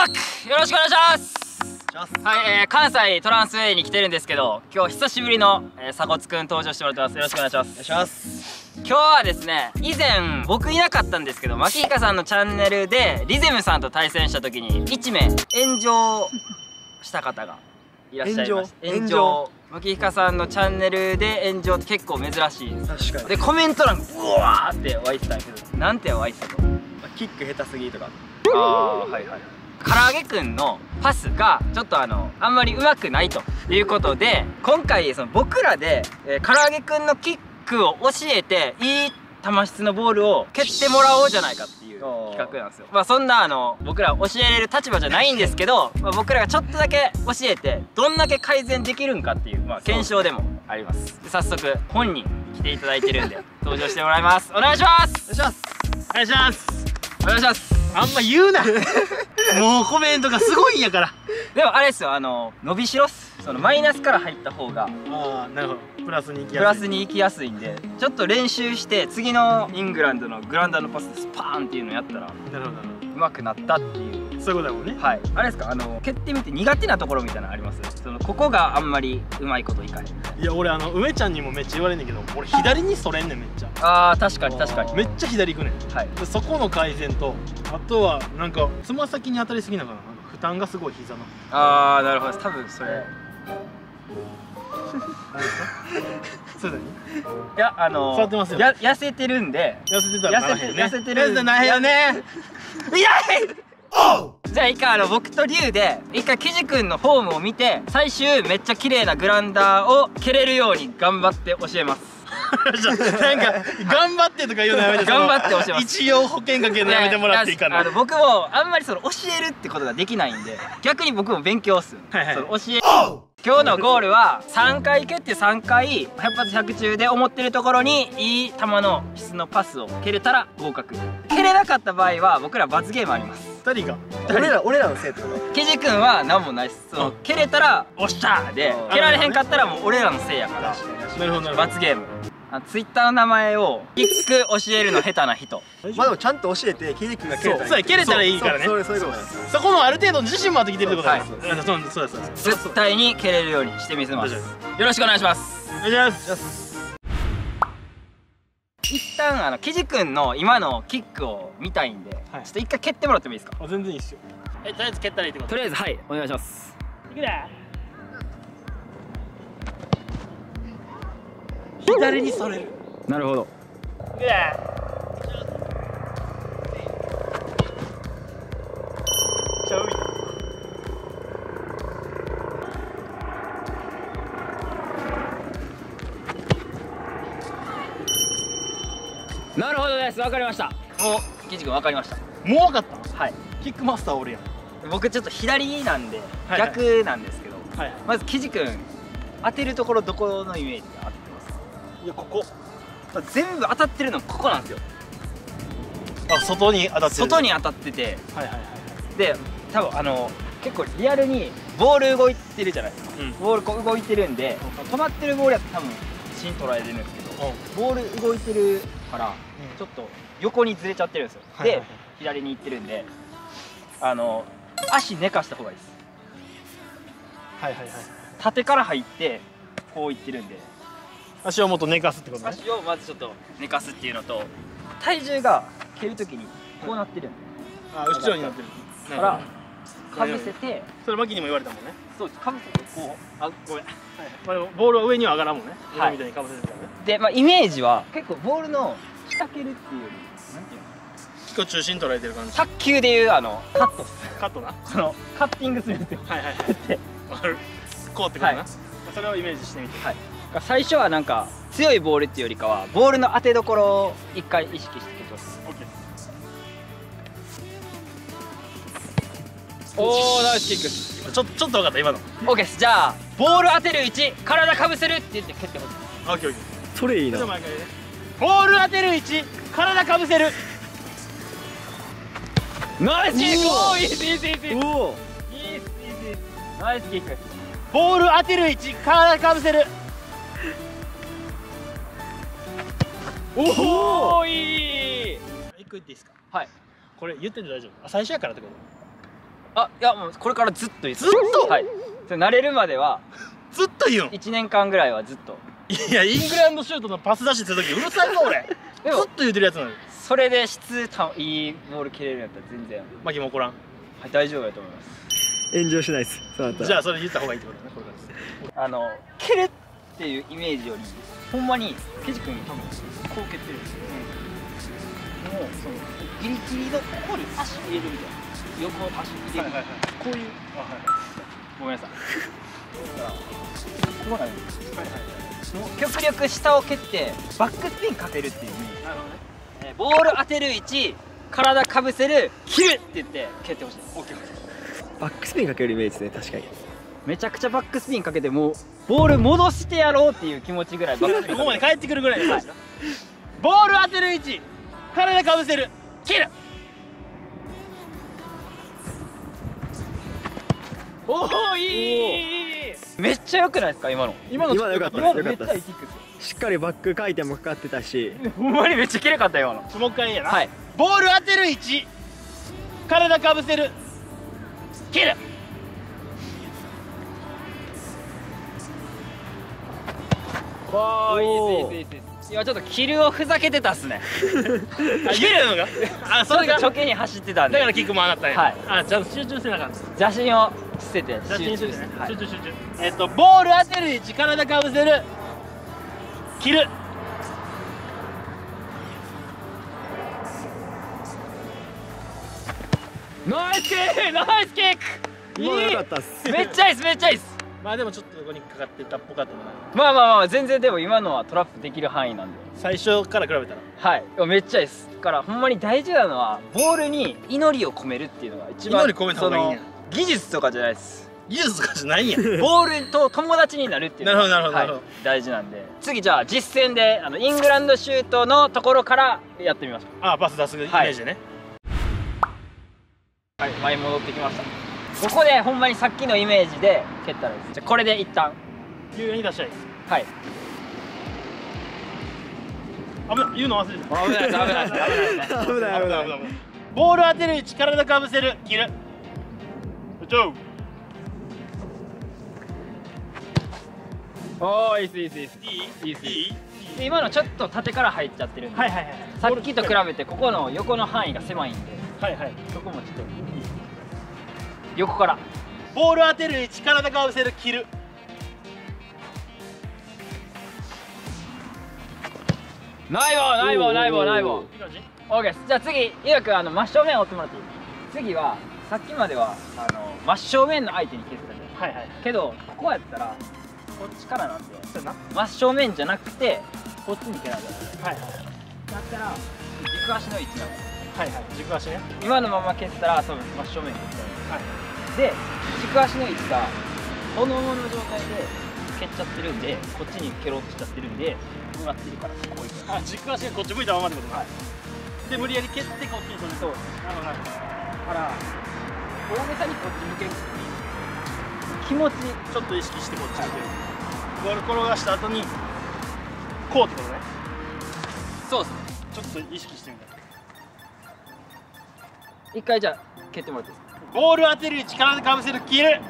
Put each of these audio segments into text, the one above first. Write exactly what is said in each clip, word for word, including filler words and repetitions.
ークよろしくお願いします。はい、えー、関西トランスウェイに来てるんですけど、今日久しぶりの、えー、鎖骨くん登場してもらってます。よろしくお願いします。お願いします。今日はですね、以前僕いなかったんですけど、マキヒカさんのチャンネルでリゼムさんと対戦した時にいちめい炎上した方がいらっしゃいました。炎上マキヒカさんのチャンネルで炎上って結構珍しい。確かに。でコメント欄うわーって湧いてたんやけど、なんて湧いてたと。 キック下手すぎとか。 ああ、はいはい。唐揚げくんのパスがちょっとあのあんまり上手くないということで、今回その僕らで、えー、唐揚げくんのキックを教えていい球質のボールを蹴ってもらおうじゃないかっていう企画なんですよ。まあそんなあの僕ら教えれる立場じゃないんですけど、まあ、僕らがちょっとだけ教えてどんだけ改善できるんかっていう、まあ、検証でもあります。で早速本人来ていただいてるんで登場してもらいます。お願いします。 お願いします。 お願いします。 お願いします。 あんま言うなもうコメントがすごいんやから。 でもあれですよ、あの伸びしろっす。そのマイナスから入った方が、 ああなるほど、プラスに行きやすい。 プラスに行きやすいんで、ちょっと練習して次のイングランドのグラウンダーのパスでスパーンっていうのやったらなるほどなるほど、 上手くなったっていう。 そういうことだもんね。 はい。あれですか、あの蹴ってみて苦手なところみたいなのあります？そのここがあんまりうまいこといかない。 いや俺あの梅ちゃんにもめっちゃ言われんねんけど、俺左にそれんねんめっちゃ。 ああ確かに確かに。 めっちゃ左行くねん。 はい。 でそこの改善と、あとはなんかつま先に当たりすぎなのかな、負担がすごい膝の。 ああなるほど、多分それ。 何ですか？それ何？ いやあの触ってますよ。 や痩せてるんで。 痩せてたら痩せて痩せてる。 痩せてないよね。 いやじゃあ一回あの僕とリュウで一回キジ君のフォームを見て、最終めっちゃ綺麗なグラウンダーを蹴れるように頑張って教えます。 なんか頑張ってとか言うのやめて。 頑張って教えます。 一応保険かけるのやめてもらっていいかな。 あの僕もあんまりその教えるってことができないんで、逆に僕も勉強っす。 はいはい。 その教え今日のゴールはさんかい蹴ってさんかいひゃく発ひゃく中で思ってるところにいい球の質のパスを蹴れたら合格。蹴れなかった場合は僕ら罰ゲームあります。 ふたりが俺ら俺らの生徒ね。 キジ君は何もないっす。その蹴れたらおっしゃーで、蹴られへんかったらもう俺らのせいやから。 なるほど。 罰ゲーム。ツイッターの名前をキック教えるの下手な人。 まあでもちゃんと教えてキジ君が蹴れたらいい。 そう蹴れたらいいからね。 そうそういうことです。 そこのある程度自信もあってきてるってことです。 はい。 そうそうです。 絶対に蹴れるようにしてみせます。よろしくお願いします。 お願いします。 一旦あのキジ君の今のキックを見たいんで、ちょっと一回蹴ってもらってもいいですか？ あ、全然いいっすよ。え、とりあえず蹴ったらいいってこと？ とりあえずはい、お願いします。 いくで。左にそれる。 なるほど。 いくで。ちゃうみたい。 なるほどです。わかりました。もうキジ君わかりました。 もうわかった？ はい。 キックマスター俺やん。 僕ちょっと左なんで逆なんですけど、 はい、 まずキジ君当てるところどこのイメージで当ててます？ いやここ全部当たってるのここなんですよ。 あ、外に当たってる。 外に当たってて、 はいはいはい。 で多分あの結構リアルにボール動いてるじゃないですか、うん、ボールこう動いてるんで、うん、止まってるボールやったら多分芯捉えれるんですけど、うん、ボール動いてるから、うん、ちょっと横にずれちゃってるんですよ。で左に行ってるんで、あの足寝かした方がいいです。 はいはいはい。 縦から入ってこういってるんで、 足をもっと寝かすってことね。 足をまずちょっと寝かすっていうのと、体重が蹴るときにこうなってるんで、 あ、後ろになってるからかぶせて、 それマキにも言われたもんね。 そうかぶせてこう、あ、ごめん、 まあでもボールは上には上がらんもんね。今みたいにかぶせてるからね。 で、まあイメージは結構ボールの下蹴るっていうより、なんていうの、 結構中心捉えてる感じ。 卓球でいうあのカットっす。 カットな。 そのカッティングするんですよ。はいはいはい。 こうってことな。それをイメージしてみて。はい。 最初はなんか強いボールっていうよりかはボールの当てどころを一回意識して蹴ってます。オッケー。おお、ナイスキック。 ちょちょっと分かった今の。 オッケーです。じゃあボール当てる位置、体かぶせるって言って蹴ってほしい。 オッケーオッケー。それいいな。 ボール当てる位置、体かぶせる。 ナイスキック。おお、いいですいいですいいです。 おお。 いいですいいです。ナイスキック。 ボール当てる位置、体かぶせる。 おお、いい。 一個言っていいですか？ はい。 これ言ってて大丈夫？あ、最初やからってこあ、いやもうこれからずっと言ってずっとはい。それ慣れるまではずっと言うんいちねんかんぐらいはずっと。 いやイングランドシュートのパス出しする時うるさいぞ俺でもずっと言うてるやつなのにそれで質たいいボール蹴れるんやったら全然、 マキも怒らんはい、大丈夫だと思います。 炎上しないですそうだったら。 じゃあそれ言った方がいいってことだねこれからですあの蹴るっていうイメージよりほんまにケジ君多分こう蹴ってるんですよ、うん、もうそのギリギリのここに足入れるみたいな、横足入れる、 はいはいはいこういう、 あはいごめんなさいだからこうなるんですよ、 はいはいもう極力下を蹴ってバックスピンかけるっていうイメージ、 なるほどねえーボール当てる位置、体かぶせる、切るって言って蹴ってほしいです。 オッケーオッケーバックスピンかけるイメージですね確かに。 めちゃくちゃバックスピンかけてもうボール戻してやろうっていう気持ちぐらいバックスピンここまで帰ってくるぐらいではいボール当てる位置体かぶせる切るおおいいいいいいめっちゃ良くないですか今の。 今の今の良かった今のめっち良かったですゃいいキックですしっかりバック回転もかかってたしよ。ほんまにめっちゃ綺麗かった今の。 もう一回やな、 はい。 ボール当てる位置体かぶせる切るわあいいおーですいいですいいです。今ちょっとキルをふざけてたっすね。 あ切るのがあそれがちょっとチョケに走ってたんで。 だからキックもあなったんや、 はいあちゃんと集中せなあかん邪心を捨てて写真集中ね、 はい集中集中えっとボール当てる位置体かぶせる切るナイスキックナイスキック。 今のいい良かったっすめっちゃいいっすめっちゃいいっす。 まあでもちょっとここにかかってたっぽかったもんなまあまあまあ全然でも今のはトラップできる範囲なんで。 最初から比べたらはいめっちゃいいっす。だからほんまに大事なのはボールに祈りを込めるっていうのが一番祈り込めた方がいいんやその技術とかじゃないです技術とかじゃないんやボールと友達になるっていうのがなるほどなるほどはい大事なんで次じゃあ実践であのイングランドシュートのところからやってみましょう。 あパス出すイメージでね、 はい前に戻ってきました。ここでほんまにさっきのイメージで蹴ったらいいです。じゃあこれで一旦言うように出したらいいはい危ない言うの忘れてた危ないです危ないです危ないですね危ない危ない危ないボール当てる位置体かぶせる切るちょおーいいっすいいっすいいっすいいいいっすいいで今のちょっと縦から入っちゃってるんで、 はいはいはいさっきと比べてここの横の範囲が狭いんではいはいそこもちょっと横からボール当てる位置体かぶせる切るないわないわないわないわいい感じオーケーです。じゃあ次ゆうやくんあの真正面を追ってもらっていい？次はさっきまではあの真正面の相手に蹴ってたじゃん。 はいはいけどここやったらこっちからなんでそうやな真正面じゃなくてこっちに蹴らないとはいはいだったら軸足の位置なの。 はいはい軸足ね今のまま蹴ったら多分真正面に蹴ったはいで軸足の位置がこのままの状態で蹴っちゃってるんでこっちに蹴ろうとしちゃってるんで向かってるからこういったあ軸足がこっち向いたままってことはいで無理やり蹴ってこっちにそれそうなるほどなるほどから大げさにこっち向ける気持ちちょっと意識してこっち向けるボール転がした後にこうってことねそうっすね。 ちょっと意識してみた一回じゃあ蹴ってもらっていいですか？ ボール当てる位置体かぶせる切る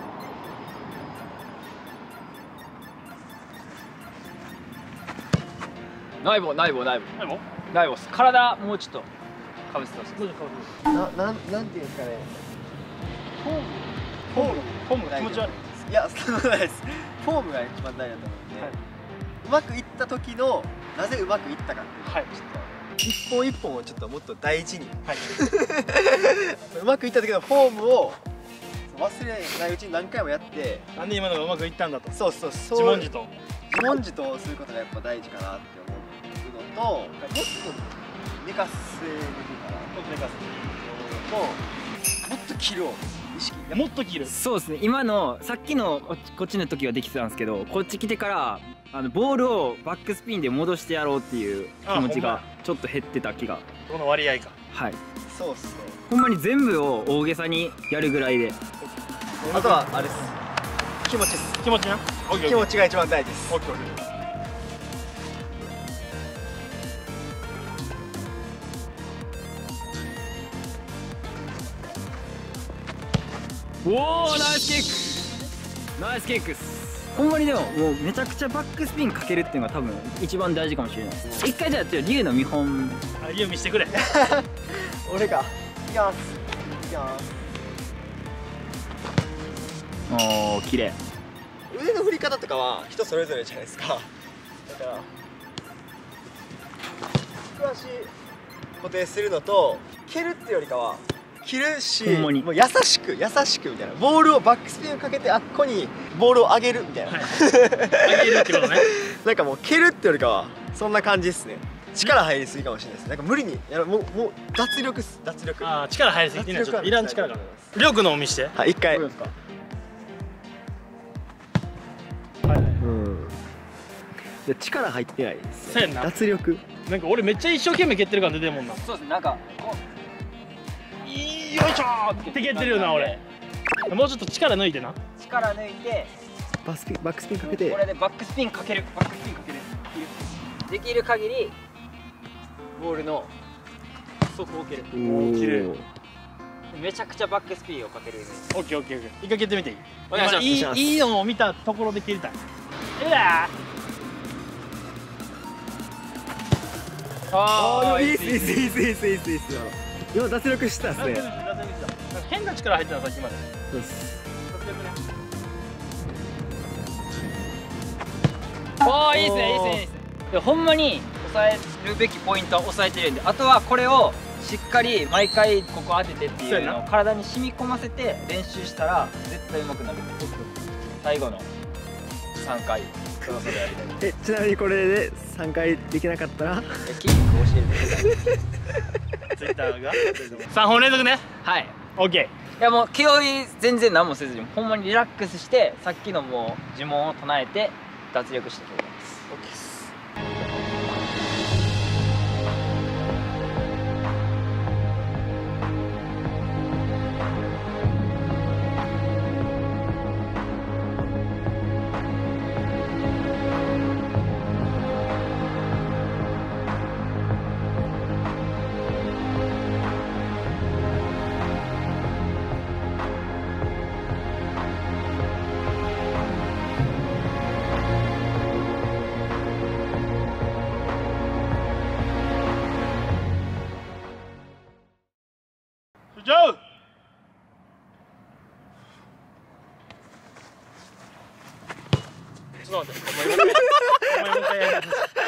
ないぼないぼないぼでもないぼっす。体もうちょっとかぶせてほしいです。 どうぞどうぞななんなんていうんですかねフォームフォームフォーム気持ち悪いいやそんなことないですフォームが一番大事だと思うんで、 はいうまくいった時のなぜうまくいったかっていうはいちょっと一本一本をちょっともっと大事にはい、 うまくいった時のフォームを忘れないうちに何回もやってなんで今のがうまくいったんだとそうそうそう自問自答自問自答することがやっぱ大事かなって思うのともっと寝かせるかなもっと寝かともっと切るを意識すもっと切るそうですね。今のさっきのこっちこっちの時はできてたんですけどこっち来てからあのボールをバックスピンで戻してやろうっていう気持ちがちょっと減ってた気がこの割合かはいそうっすねほんまに全部を大げさにやるぐらいであとはあれです気持ちです気持ちな気持ちが一番大事ですオッケーオッケーおお、ナイスキック、ナイスキックっす。ほんまにでももうめちゃくちゃバックスピンかけるっていうのが多分一番大事かもしれないです。一回じゃあちょっと龍の見本あ、龍見してくれ。 俺か。いきます。いきます。 おお、綺麗。 腕の振り方とかは人それぞれじゃないですか。だから軸足固定するのと蹴るっていうよりかは切るし、 ほんまにもう優しく優しくみたいな、ボールをバックスピンをかけてあっこにボールを上げるみたいな、 はい、上げるってことね。 なんかもう蹴るってよりかはそんな感じですね。力入りすぎかもしれないです。なんか無理にやる、もうもう脱力っす、脱力。 ああ、力入りすぎてね、ちょっといらん力が。りょうくんのを見して。 はい、一回。 どうですか。 はいはい。 うん。で力入ってないですね。 そうやんな。 脱力。 なんか俺めっちゃ一生懸命蹴ってる感出てるもんな。 そうですね、なんかこよいしょーって蹴ってるよな俺。もうちょっと力抜いてな。 う力抜いてバスピンバックスピンかけて。 これでバックスピンかける、バックスピンかける、できる限りボールの底を蹴る。 おー、綺麗。 めちゃくちゃバックスピンをかけるイメージ。 オッケーオッケーオッケー。一回蹴ってみていい？ お願いします。 いい、いいのを見たところで蹴りたい。うわー。 ああ、いいっすいいいっすいいっすいいっすいいっすいいっす。今脱力したっすね。 変な力入ってたさっきまで。 そうっす。 おー、いいっすね、いいっすね、いいっすね。でほんまに抑えるべきポイントは抑えてるんで、あとはこれをしっかり毎回ここ当ててっていうのを体に染み込ませて練習したら絶対上手くなる。最後のさんかいそろそろやりたい。 え、ちなみにこれでさんかいできなかったらキック教えてください。 ツイッターがさんほん連続ね。 はい。 オッケいやもう気負い全然何もせずにほんまにリラックスしてさっきのもう呪文を唱えて脱力してくれます。 ー。オッケーです。じゃあちょっと待って、お前もう一回お前もう一回やり直す。